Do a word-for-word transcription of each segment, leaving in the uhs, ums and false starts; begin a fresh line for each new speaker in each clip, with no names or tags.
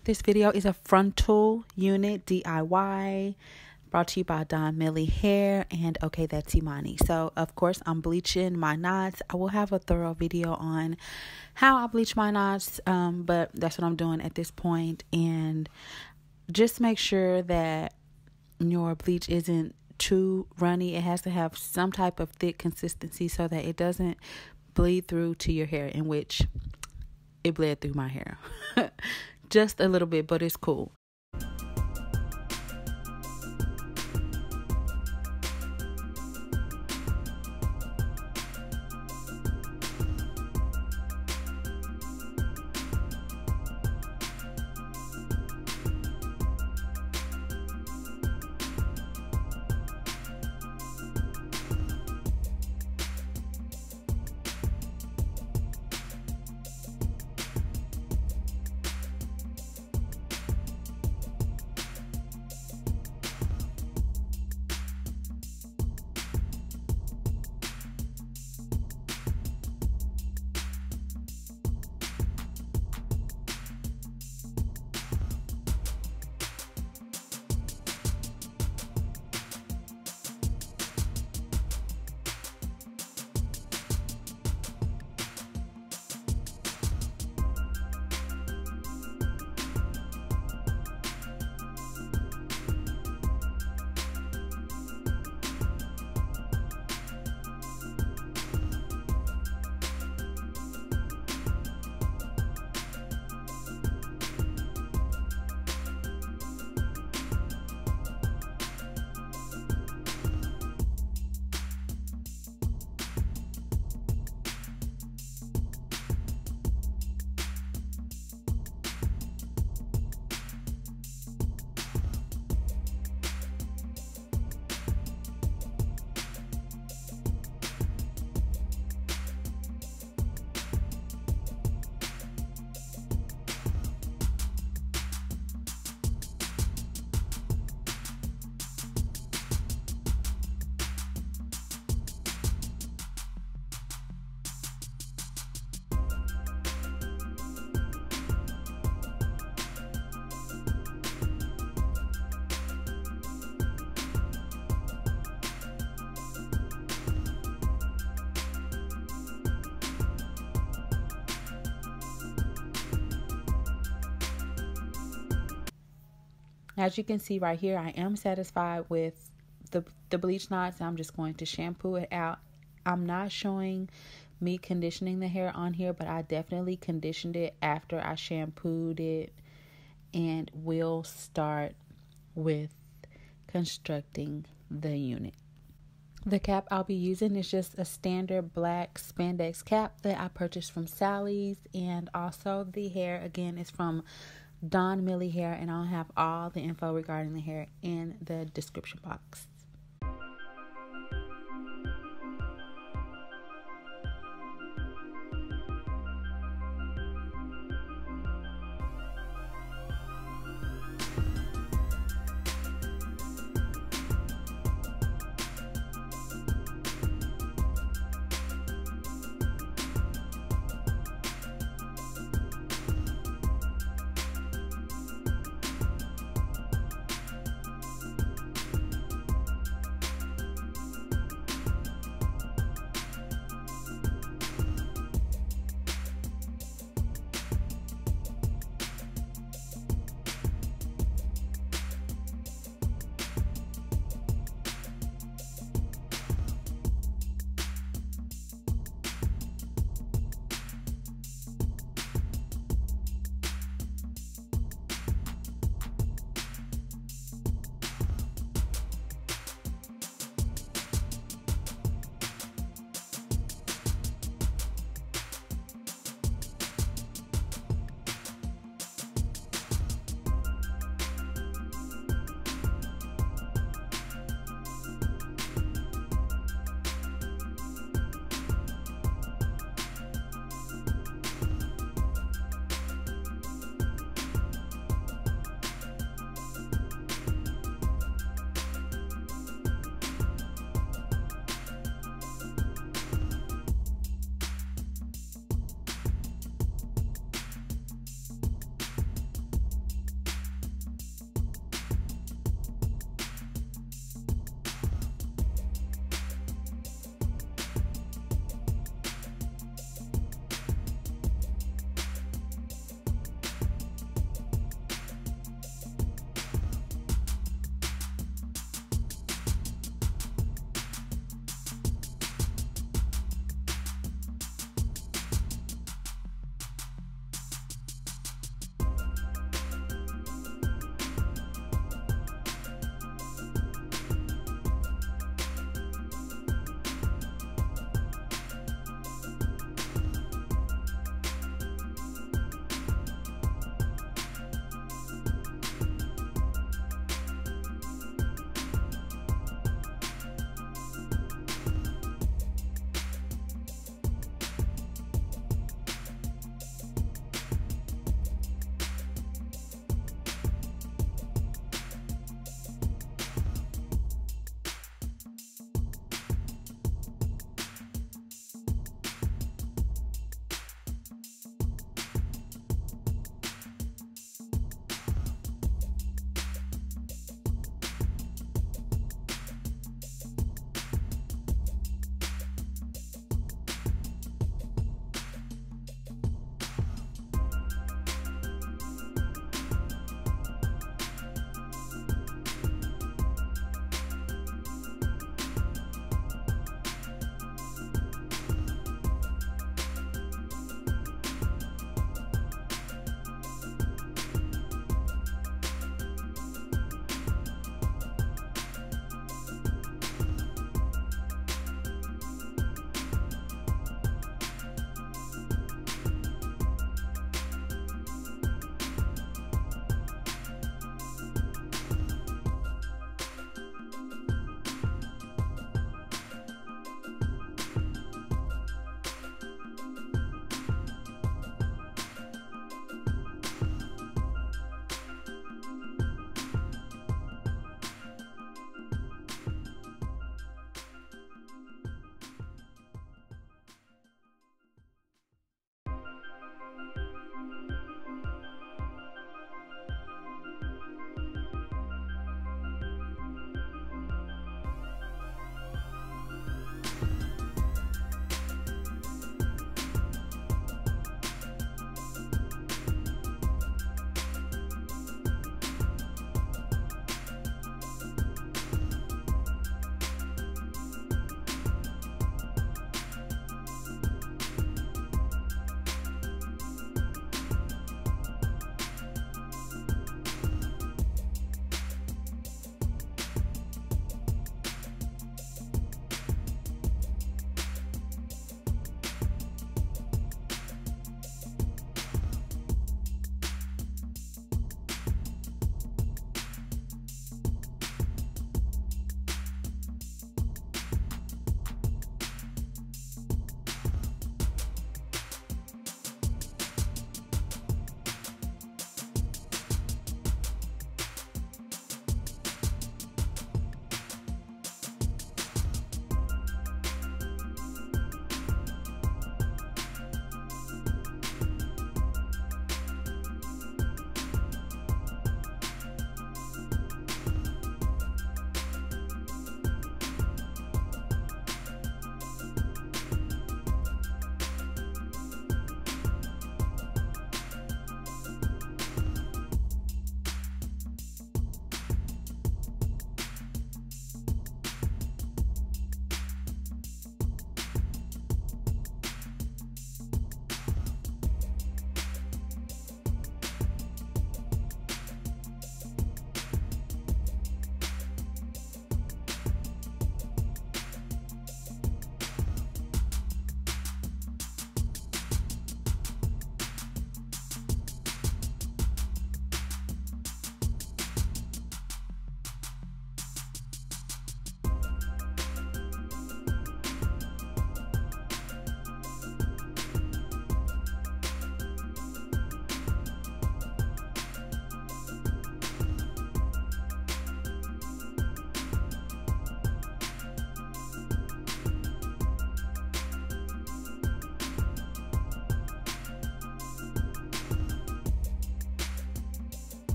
This video is a frontal unit D I Y brought to you by Don Mily Hair and OkThatsImani. So, of course, I'm bleaching my knots. I will have a thorough video on how I bleach my knots, um, but that's what I'm doing at this point. And just make sure that your bleach isn't too runny. It has to have some type of thick consistency so that it doesn't bleed through to your hair, in which it bled through my hair. Just a little bit, but it's cool. As you can see right here, I am satisfied with the, the bleach knots. I'm just going to shampoo it out. I'm not showing me conditioning the hair on here, but I definitely conditioned it after I shampooed it. And we'll start with constructing the unit. The cap I'll be using is just a standard black spandex cap that I purchased from Sally's. And also the hair, again, is from Don Mily Hair, and I'll have all the info regarding the hair in the description box.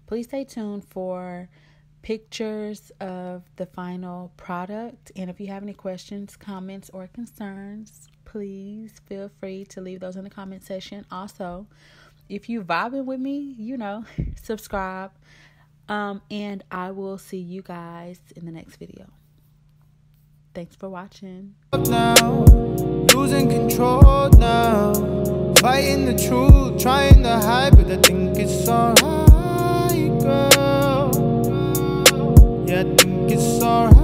please stay tuned for pictures of the final product. And if you have any questions, comments, or concerns, please feel free to leave those in the comment section. Also, if you vibing with me, you know, subscribe. Um, and I will see you guys in the next video. Thanks for watching.
Now, losing control now, fighting the truth, trying to hide, but I think it's alright, girl. Yeah, I think it's alright.